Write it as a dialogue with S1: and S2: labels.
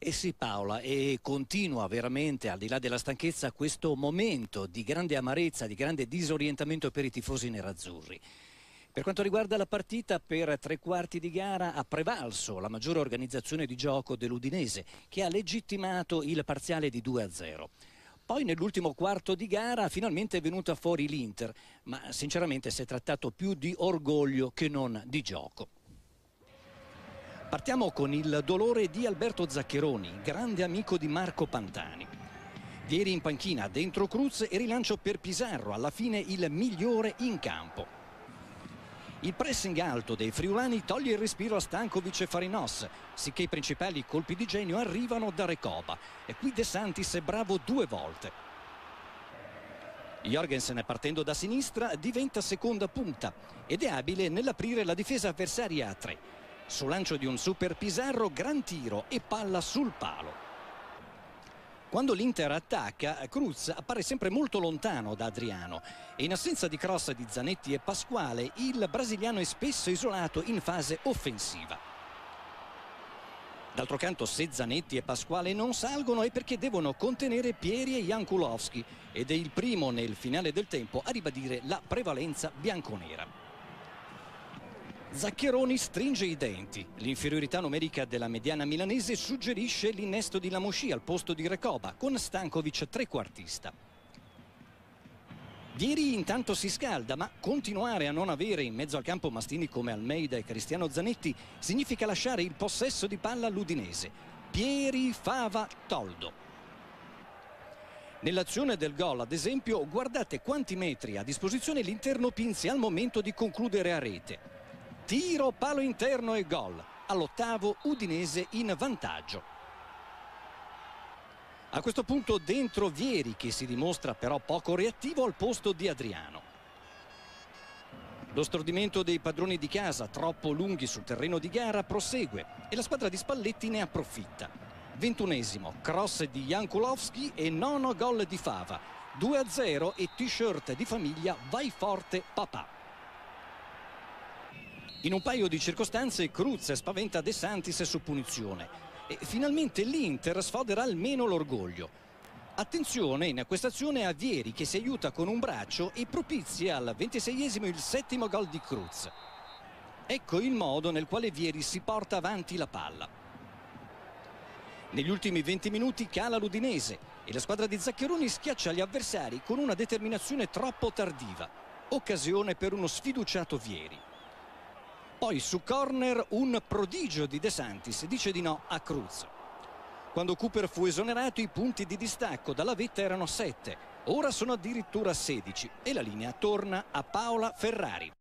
S1: Eh sì Paola, e continua veramente, al di là della stanchezza, questo momento di grande amarezza, di grande disorientamento per i tifosi nerazzurri. Per quanto riguarda la partita, per tre quarti di gara ha prevalso la maggiore organizzazione di gioco dell'Udinese, che ha legittimato il parziale di 2-0. Poi nell'ultimo quarto di gara finalmente è venuta fuori l'Inter, ma sinceramente si è trattato più di orgoglio che non di gioco. Partiamo con il dolore di Alberto Zaccheroni, grande amico di Marco Pantani. Ieri in panchina, dentro Cruz e rilancio per Pizarro, alla fine il migliore in campo. Il pressing alto dei friulani toglie il respiro a Stankovic e Farinos, sicché i principali colpi di genio arrivano da Recoba. E qui De Santis è bravo due volte. Jorgensen, partendo da sinistra, diventa seconda punta ed è abile nell'aprire la difesa avversaria a tre. Sul lancio di un super Pizarro, gran tiro e palla sul palo. Quando l'Inter attacca, Cruz appare sempre molto lontano da Adriano e in assenza di cross di Zanetti e Pasquale, il brasiliano è spesso isolato in fase offensiva. D'altro canto, se Zanetti e Pasquale non salgono è perché devono contenere Pieri e Jankulovski ed è il primo nel finale del tempo a ribadire la prevalenza bianconera. Zaccheroni stringe i denti. L'inferiorità numerica della mediana milanese suggerisce l'innesto di Lamouchi al posto di Recoba, con Stankovic trequartista. Vieri intanto si scalda, ma continuare a non avere in mezzo al campo mastini come Almeida e Cristiano Zanetti significa lasciare il possesso di palla all'Udinese. Pieri, Fava, Toldo. Nell'azione del gol, ad esempio, guardate quanti metri a disposizione l'interno Pinzi al momento di concludere a rete. Tiro, palo interno e gol. All'ottavo Udinese in vantaggio. A questo punto dentro Vieri, che si dimostra però poco reattivo al posto di Adriano. Lo stordimento dei padroni di casa, troppo lunghi sul terreno di gara, prosegue e la squadra di Spalletti ne approfitta. 21esimo, cross di Jankulovski e nono gol di Fava. 2-0 e t-shirt di famiglia Vai forte papà. In un paio di circostanze Cruz spaventa De Santis su punizione e finalmente l'Inter sfodera almeno l'orgoglio. Attenzione in questa azione a Vieri, che si aiuta con un braccio e propizia al 26esimo il settimo gol di Cruz. Ecco il modo nel quale Vieri si porta avanti la palla. Negli ultimi 20 minuti cala l'Udinese e la squadra di Zaccheroni schiaccia gli avversari con una determinazione troppo tardiva. Occasione per uno sfiduciato Vieri. Poi su corner un prodigio di De Santis dice di no a Cruz. Quando Cooper fu esonerato i punti di distacco dalla vetta erano 7, ora sono addirittura 16 e la linea torna a Paola Ferrari.